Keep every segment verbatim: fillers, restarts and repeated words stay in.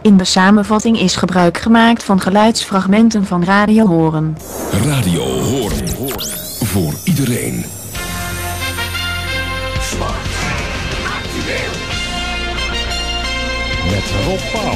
In de samenvatting is gebruik gemaakt van geluidsfragmenten van Radio Hoorn. Radio Hoorn. Voor iedereen. Sport. Actueel. Met Rob Pauw.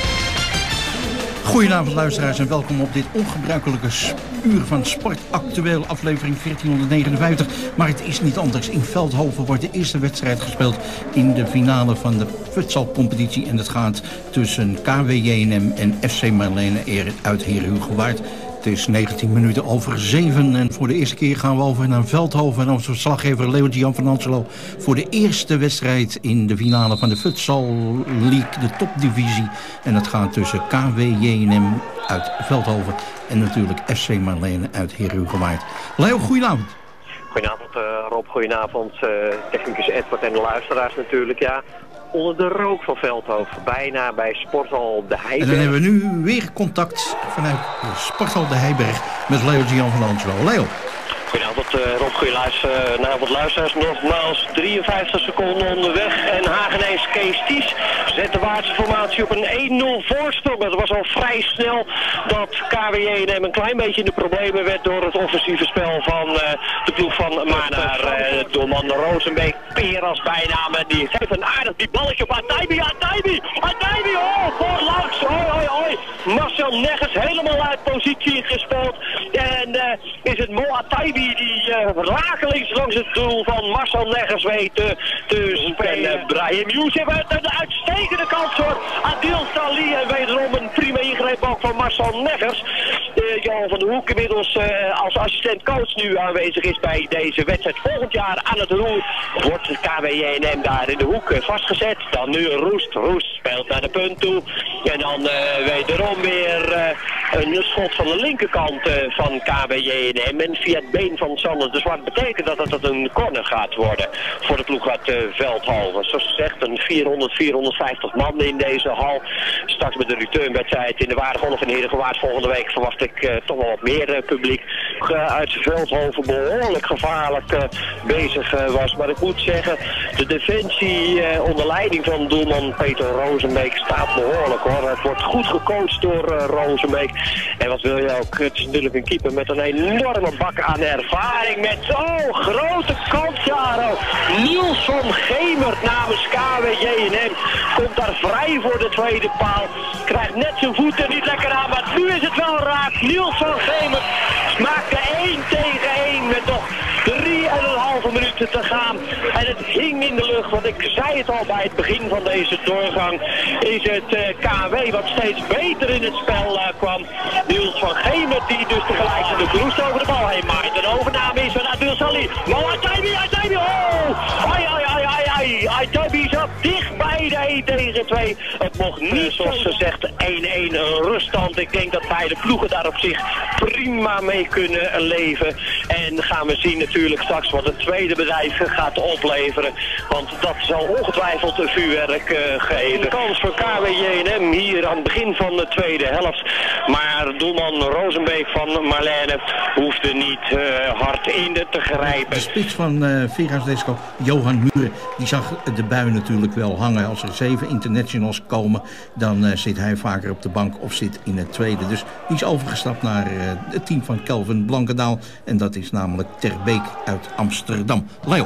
Goedenavond luisteraars en welkom op dit ongebruikelijke uur van Sport Actueel, aflevering veertienhonderdnegenenvijftig. Maar het is niet anders. In Veldhoven wordt de eerste wedstrijd gespeeld in de finale van de futsalcompetitie. En het gaat tussen K W J N M en F C Marlene uit Heerhugowaard. Het is negentien minuten over zeven en voor de eerste keer gaan we over naar Veldhoven. En onze verslaggever Leo-Gian van Anselo voor de eerste wedstrijd in de finale van de Futsal League, de topdivisie. En dat gaat tussen K W J N M uit Veldhoven en natuurlijk F C Marlene uit Heerhugowaard. Leo, goedenavond. Goedenavond uh, Rob, goedenavond uh, technicus Edward en de luisteraars natuurlijk, ja. Onder de rook van Veldhoven, bijna bij Sporthal de Heiberg. En dan hebben we nu weer contact vanuit Sporthal de Heiberg met Leo-Gian van Anselo. Leo. Goedenavond uh, Rob, goedenavond luisteraars. Nogmaals drieënvijftig seconden onderweg en Hagenees Kees Ties zet de Waardse formatie op een één nul voorsprong. Het was al vrij snel dat K W J N M een klein beetje in de problemen werd door het offensieve spel van uh, de ploeg van maar naar uh, doelman Rozenbeek. Peras bijnaam en die geeft een aardig die balletje op Ataibi, Ataibi, Ataibi, oh, voorlangs, oi, oi, oi. Marcel Neggers helemaal uit positie gespeeld en uh, is het Mo Ataibi die uh, rakelings langs het doel van Marcel Neggers weet uh, te spelen. Brahim Youssef uit een uitstekende kans voor Adil Salih en wederom een prima ingreep ook van Marcel Neggers. Uh, Jan van der Hoek inmiddels uh, als assistent-coach nu aanwezig is bij deze wedstrijd. Volgend jaar aan het roer wordt K W J N M daar in de hoek uh, vastgezet. Dan nu Roest. Roest speelt naar de punt toe. En dan uh, wederom weer uh, een schot van de linkerkant uh, van K W J N M. En via het been van Sander de Zwart betekent dat het een corner gaat worden voor de ploeg uit uh, Veldhoven. Zoals gezegd een vierhonderd, vierhonderdvijftig man in deze hal. Straks met de returnwedstrijd in de Waardegolf en Heerhugowaard volgende week verwacht ik uh, toch wel wat meer uh, publiek. Uh, uit Veldhoven behoorlijk gevaarlijk uh, bezig uh, was. Maar ik moet zeggen, de defensie uh, onder leiding van doelman Peter Rozenbeek staat behoorlijk hoor. Het wordt goed gecoacht door uh, Rozenbeek. En wat wil je ook, het is natuurlijk een keeper met een enorme bak aan ervaring met zo'n grote kans, Jaro. Niels van Gemert namens K W J N M komt daar vrij voor de tweede paal. Krijgt net zijn voeten niet lekker aan, maar nu is het wel raak. Niels van Gemert maakte één tegen één met nog drie en een halve minuten te gaan. En het hing in de lucht, want ik zei het al bij het begin van deze doorgang. Is het uh, K W wat steeds beter in het spel uh, kwam. Niels van Gemert die dus tegelijk de kroest over de bal heen maakt. De overname is van Adil Salih. Maar Ataibi, Ataibi, oh! Ai, ai, ai, ai, ai. Ataibi zat dicht bij de één tegen twee. Het mocht niet, zoals gezegd, één één ruststand. Ik denk dat beide ploegen daar op zich prima mee kunnen leven. En gaan we zien natuurlijk straks wat het tweede bedrijf gaat opleveren. Want dat zal ongetwijfeld een vuurwerk uh, geven. Kans voor K W J N M hier aan het begin van de tweede helft. Maar doelman Rozenbeek van Marlene hoefde niet uh, hard in de te grijpen. De spits van uh, Vegas Desco, Johan Muren, die zag de bui natuurlijk wel hangen. Als er zeven internationals komen, dan uh, zit hij vaker op de bank of zit in het tweede. Dus die is overgestapt naar uh, het team van Kelvin Blankendaal. En dat is namelijk Ter Beek uit Amsterdam. Leo.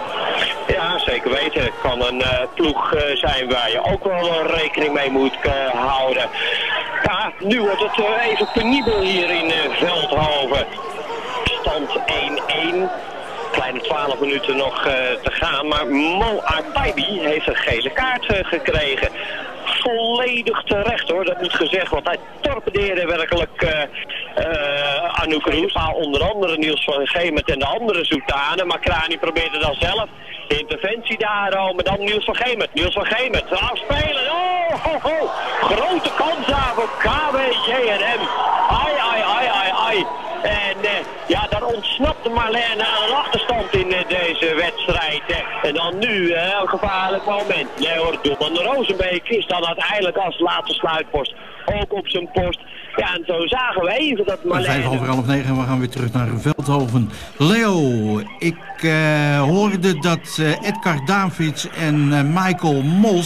Ja, zeker weten. Het kan een uh, ploeg uh, zijn waar je ook wel uh, rekening mee moet uh, houden. Ja, nu wordt het uh, even penibel hier in uh, Veldhoven. Stand één één. Kleine twaalf minuten nog uh, te gaan. Maar Mo Ataibi heeft een gele kaart uh, gekregen. Volledig terecht hoor, dat moet gezegd. Want hij torpedeerde werkelijk uh, uh, Anouk Roes. Onder andere Niels van Gemert en de andere Zoetanen. Maar Krani probeerde dan zelf. Interventie daar, oh, maar dan Niels van Gemert. Niels van Gemert, afspelen. Oh, ho, ho. Grote kans daar voor K W J N M. Ai, ai, ai, ai, ai. En uh, ja, daar ontsnapte Marlene aan een achterstand in uh, deze wedstrijd. Uh, en dan nu uh, een gevaarlijk moment. Nee hoor, doelman Rozenbeek is dan uiteindelijk als laatste sluitpost ook op zijn post. Ja, en zo zagen we even dat Marlene... Vijf over half negen en we gaan weer terug naar Veldhoven. Leo, ik uh, hoorde dat uh, Edgar Davids en uh, Michael Mols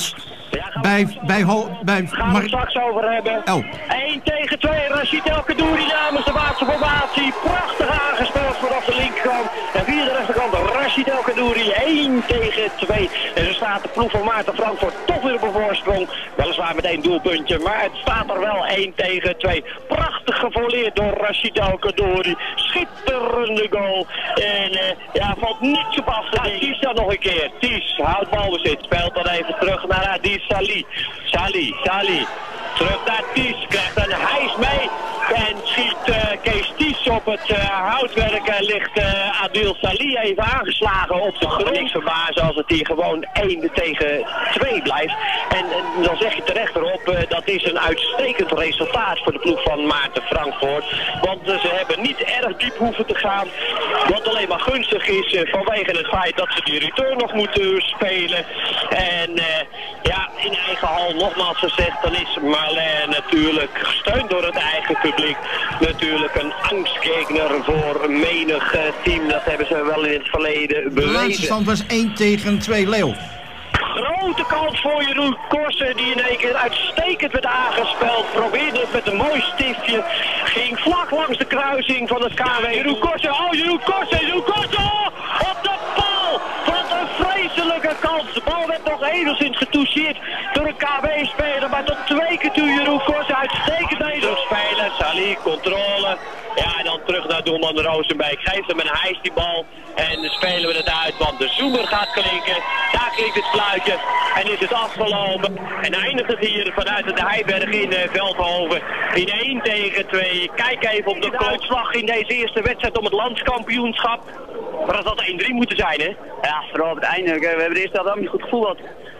Ja, bij, bij, Ho- bij gaan we Mar- het straks over hebben. Oh. één tegen twee, Rashid El Kadouri namens de Waardse formatie. Prachtig aangespeeld vanaf de linkerkant. En via de rechterkant Rashid El Kadouri, één tegen twee. En zo staat de ploeg van Maarten Frankfurt toch weer op een voorsprong. Weliswaar met één doelpuntje, maar het staat er wel één tegen twee. Prachtig gevoleerd door Rashid El Kadouri. Schitterende goal. En uh, ja, valt niets op af te dingen. Ties dan nog een keer. Ties houdt balbezit. Speelt dan even terug naar Adil Salih. Salih, Salih. Terug naar Ties. Krijgt een hijs mee. En schiet uh, Kees Ties op het uh, houtwerk. En ligt uh, Adil Salih even aangeslagen op de grond. Niks verbazen als het hier gewoon één tegen twee blijft. En, en dan zeg je terecht erop, uh, dat is een uitstekend resultaat voor de ploeg van Maarten Frankfurt. Want uh, ze hebben niet erg diep hoeven te gaan. Wat alleen maar gunstig is uh, vanwege het feit dat ze die return nog moeten spelen. En uh, ja, in eigen hal nogmaals gezegd, dan is Marlijn natuurlijk gesteund door het eigen publiek. Natuurlijk een angstgegner voor menig uh, team. Dat hebben ze wel in het verleden bewezen. De laatste stand was één tegen twee, Leo. Grote kans voor Jeroen Korsen, die in één keer uitstekend werd aangespeeld. Probeerde het met een mooi stiftje. Ging vlak langs de kruising van het K W. Jeroen Korsen, oh Jeroen Korsen, Jeroen Korsen, oh, op de paal! Wat een vreselijke kans. De bal werd nog enigszins getoucheerd door een K W-speler. Maar tot twee keer toe Jeroen Korsen uitstekend bezig spelen. Salih, controle. Ja, en dan terug naar doelman Rozenbeek. Geeft hem een hijs die bal. En dan spelen we het uit, want de zoemer gaat klinken. Daar klinkt het fluitje. En is het afgelopen. En eindigt het hier vanuit de Heiberg in uh, Veldhoven. In één tegen twee. Kijk even op de klokslag in deze eerste wedstrijd om het landskampioenschap. Maar dat had één drie moeten zijn, hè? Ja, vooral op het einde. We hebben de eerste helft ook niet goed gevoel gehad.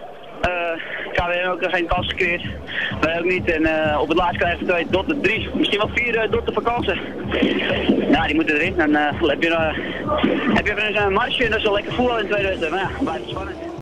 Uh, K W hebben ook nog geen kans gecreëerd. Wij ook niet. En uh, op het laatst krijgen we twee dotten, drie, misschien wel vier uh, dotten vakantie. Ja, die moeten erin. Dan uh, heb je, uh, heb je even een marge en dat is wel lekker voetbal in de tweede wedstrijd. Maar ja, blijft spannend.